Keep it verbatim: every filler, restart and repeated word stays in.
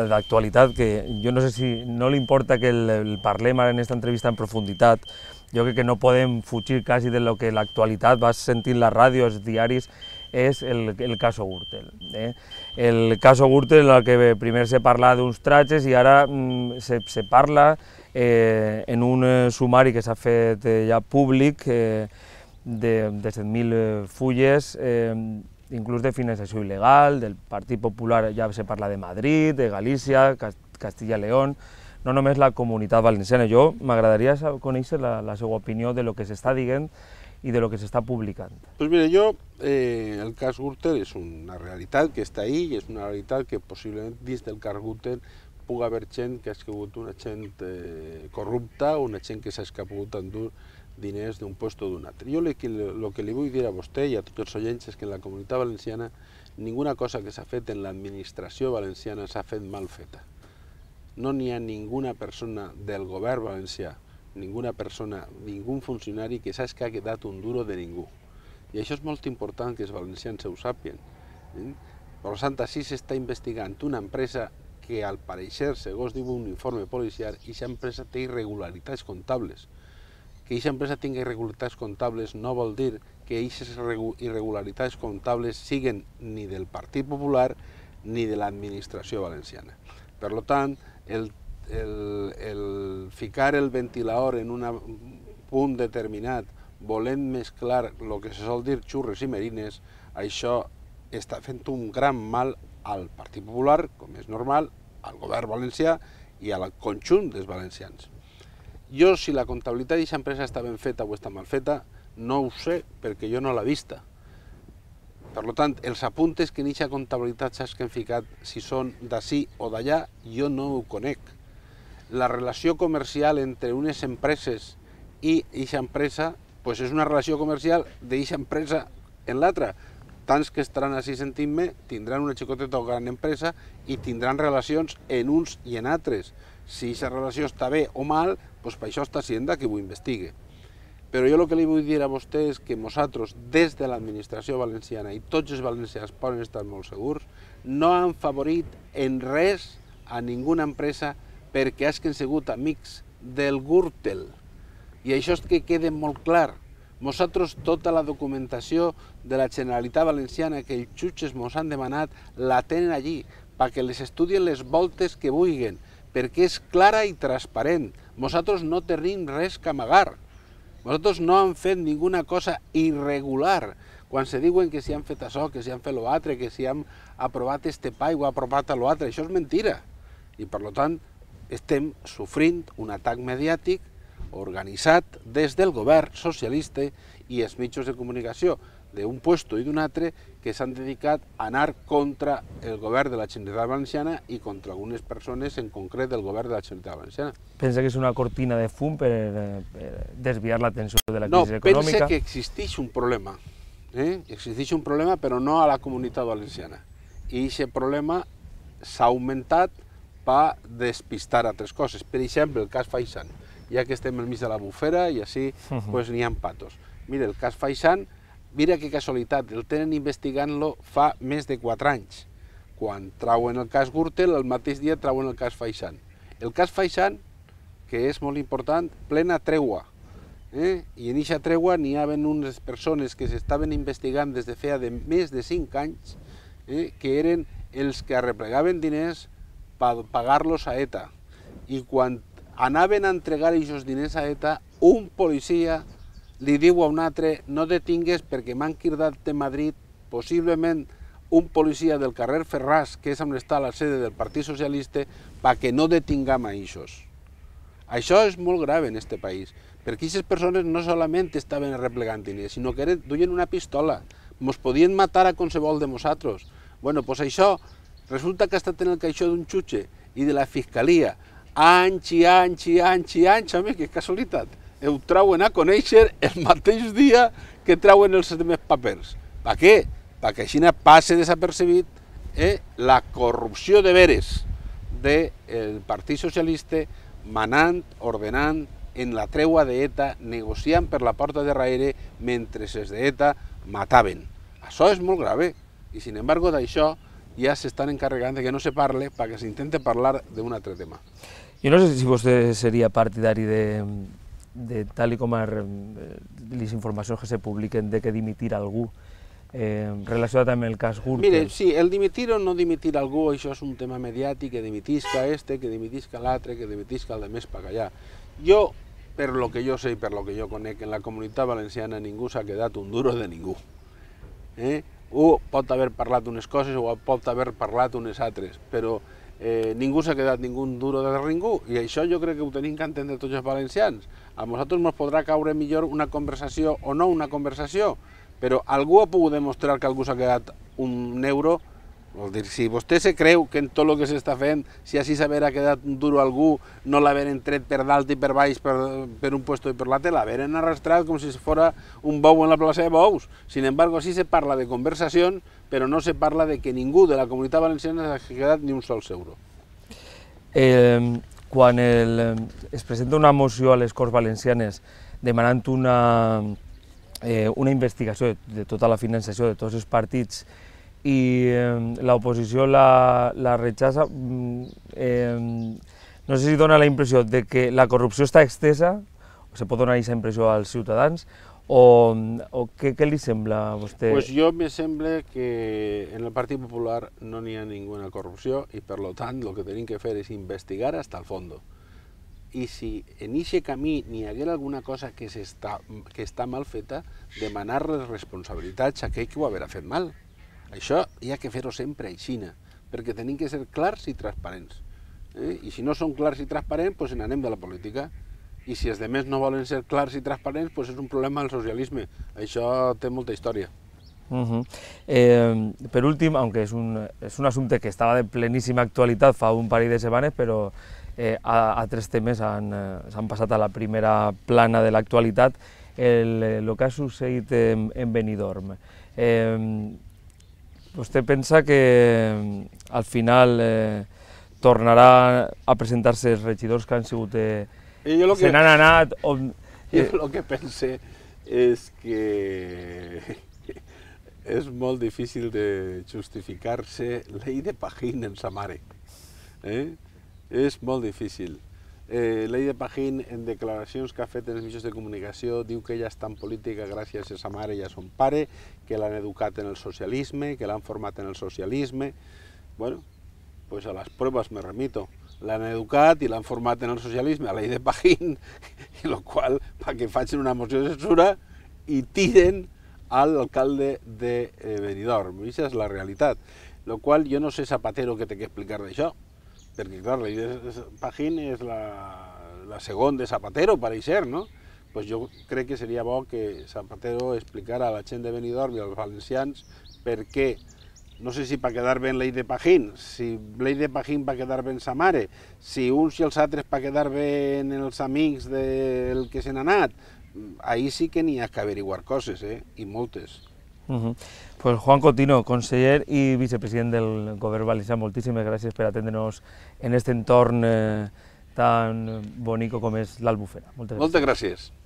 d'actualitat, que jo no sé si no li importa que el, el parlem ara en aquesta entrevista en profunditat. Jo crec que no podem fugir quasi de lo que l'actualitat vas sentint la ràdio, els diaris, és el, el caso Gürtel. Eh? El caso Gürtel, en el que primer se parla d'uns tratges i ara mm, se, se parla eh, en un sumari que s'ha fet eh, ja públic eh, de, de set mil fulles, eh, inclús de financiació il·legal, del Partit Popular ja se parla de Madrid, de Galícia, Castilla y León, no només la Comunitat Valenciana. Jo m'agradaria conèixer la, la seva opinió de lo que s'està dient i de lo que s'està publicant. Pues mire, jo, eh, el cas Gürtel és una realitat que està ahí i és una realitat que possiblement dins del cas Gürtel pugui haver gent que ha sigut una gent eh, corrupta, una gent que s'ha pogut endur diners d'un lloc o d'un altre. Jo el que, lo que li vull dir a vostè i a tots els oients és que en la Comunitat Valenciana ninguna cosa que s'ha fet en l'administració valenciana s'ha fet mal feta. No n'hi ha ninguna persona del govern valencià, ninguna persona, ningú funcionari que saps que ha quedat un duro de ningú. I això és molt important que els valencians ho sàpien. Per tant, així s'està investigant una empresa que al parecer, segons diu un informe policial, aquesta empresa té irregularitats comptables. Que aquesta empresa tingui irregularitats comptables no vol dir que aquestes irregularitats comptables siguen ni del Partit Popular ni de l'administració valenciana. Per tant, el, el, el ficar el ventilador en un punt determinat, volent mesclar el que se sol dir xurres i merines, això està fent un gran mal al Partit Popular, com és normal, al govern valencià i al conjunt dels valencians. Jo, si la comptabilitat d'aquesta empresa està ben feta o està mal feta, no ho sé, perquè jo no l'he vista. Per tant, els apuntes que en aquesta comptabilitat saps que han ficat, si són d'ací o d'allà, jo no ho conec. La relació comercial entre unes empreses i aquesta empresa pues és una relació comercial d'aquesta empresa en l'altra. Tants que estaran així sentint-me tindran una xicoteta o gran empresa i tindran relacions en uns i en altres. Si aquesta relació està bé o mal, doncs per això està sent que ho investigue. Però jo el que li vull dir a vostè és que nosaltres, des de l'administració valenciana, i tots els valencians poden estar molt segurs, no han favorit en res a ninguna empresa perquè hagin sigut amics del Gürtel. I això és que quede molt clar. Nosaltres tota la documentació de la Generalitat Valenciana que els jutges ens han demanat la tenen allí, perquè les estudien les voltes que vulguin, perquè és clara i transparent. Nosaltres no tenim res que amagar. Nosaltres no hem fet ninguna cosa irregular. Quan se diuen que si han fet això, que si han fet l'altre, que si han aprovat este pa i ho ha aprovat l'altre, això és mentira. I per tant estem sofrint un atac mediàtic organitzat des del govern socialista i els mitjans de comunicació d'un lloc i d'un altre que s'han dedicat a anar contra el govern de la Generalitat Valenciana i contra algunes persones en concret del govern de la Generalitat Valenciana. Pensa que és una cortina de fum per, per desviar l'atenció de la crisi econòmica? No, pensa que existeix un problema. Eh? Existeix un problema, però no a la Comunitat Valenciana. I aquest problema s'ha augmentat per despistar altres coses. Per exemple, el cas Faisán. Ja que estem al mig de la bufera i així pues, n'hi ha patos. Mira, el cas Faisán, mira que casualitat, el tenen investigant-lo fa més de quatre anys. Quan trauen el cas Gürtel, el mateix dia trauen el cas Faisán. El cas Faisán, que és molt important, plena tregua. Eh? I en aquesta tregua n'hi havia unes persones que s'estaven investigant des de feia de més de cinc anys, eh? que eren els que arreplegaven diners per pagar-los a ETA. I quan anaven a entregar aquests diners a ETA, un policia li diu a un altre, no detingues perquè m'han cridat de Madrid, possiblement un policia del carrer Ferraz, que és on està la sede del Partit Socialista, perquè no detingam a aquests. Això és molt grave en aquest país, perquè aquestes persones no solament estaven arreplegant diners, sinó que duien una pistola, ens podien matar a qualsevol de nosaltres. Bueno, doncs això, resulta que ha estat en el caixó d'un jutge i de la fiscalia, anys i anys i anys i anys, home, que casualitat, ho trauen a conèixer el mateix dia que trauen els altres papers. Per què? Perquè així passa desapercebit eh, la corrupció de veres del Partit Socialista manant, ordenant en la treua d'ETA, negociant per la porta de darrere mentre els d'ETA mataven. Això és molt grave i, sin embargo, d'això ja s'estan encarregant de que no se parle perquè s'intente parlar d'un altre tema. Jo no sé si vostè seria partidari de, de tal i com a les informacions que se publiquen de que dimitir algú eh, relacionat amb el cas Gürtel. Mire, sí, el dimitir o no dimitir algú, això és un tema mediàtic, que dimitisca este, que dimitisca l'altre, que dimitisca el de més per allà. Jo, per lo que jo sé i per lo que jo conec, en la comunitat valenciana ningú s'ha quedat un duro de ningú. Eh? O pot haver parlat unes coses o pot haver parlat unes altres, però eh, ningú s'ha quedat ningú duro de ningú, i això jo crec que ho tenim que entendre tots els valencians. A nosaltres ens podrà caure millor una conversació o no una conversació, però algú ha pogut demostrar que algú s'ha quedat un euro. Vol dir, si vostè se creu que en tot el que s'està fent, si així s'haver quedat duro algú, no l'haveren tret per dalt i per baix per, per un puesto i per l'altre, l'haveren arrastrat com si fos un bou en la plaça de bous. Sin embargo, així se parla de conversacions, però no se parla de que ningú de la comunitat valenciana s'ha quedat ni un sol euro. Eh, quan el, es presenta una moció a les Corts Valencianes demanant una, eh, una investigació de tota la finançació de tots els partits i eh, l'oposició la, la rechaça, eh, no sé si dona la impressió de que la corrupció està extesa, o se pot donar aquesta impressió als ciutadans, o, o què, què li sembla a vostè? Pues jo me sembla que en el Partit Popular no n'hi ha ninguna corrupció i per tant el que tenim que fer és investigar hasta el fondo. I si en aquest camí n'hi haguera alguna cosa que, està, que està mal feta, demanar les responsabilitats a aquell que ho haurà fet mal. Això hi ha que fer-ho sempre així, perquè tenim que ser clars i transparents. Eh? I si no són clars i transparents, doncs n'anem de la política. I si els altres no volen ser clars i transparents, doncs és un problema del socialisme. Això té molta història. Uh -huh. eh, per últim, aunque és un, és un assumpte que estava de pleníssima actualitat fa un parell de setmanes, però eh, altres temes s'han eh, passat a la primera plana de l'actualitat, el, el que ha succeït en, en Benidorm. Eh, Vostè pensa que al final eh, tornarà a presentar-se els regidors que han sigut, eh, que, se n'han anat? On, eh... Jo el que pense és que és molt difícil de justificar-se llei de Pajín en sa mare. Eh? És molt difícil. Eh, Llei de Pajín, en declaracions que ha fet en els mitjans de comunicació, diu que ella està en política gràcies a sa mare i a son pare, que l'han educat en el socialisme, que l'han format en el socialisme. Bueno, pues a les proves me remito. L'han educat i l'han format en el socialisme, a Llei de Pajín, i el qual, perquè facin una moció de censura i tiren a l'alcalde de Benidorm. Això és la realitat. El qual jo no sé Zapatero què té que explicar d'això, perquè, clar, la Llei de Pajín és la, la segona de Zapatero, pareix ser, no? Pues jo crec que seria bo que Zapatero explicara a la gent de Benidorm i als valencians per què, no sé si per quedar bé en Llei de Pajín, si Llei de Pajín va quedar bé en sa mare, si uns i els altres per quedar bé en els amics del que se n'ha anat, ahir sí que n'hi ha que averiguar coses, eh? I moltes. Uh -huh. Pues Juan Cotino, conseller i vicepresident del Govern Valencià, moltíssimes gràcies per atendre'ns en aquest entorn eh, tan bonic com és l'Albufera. Moltes gràcies. Moltes gràcies.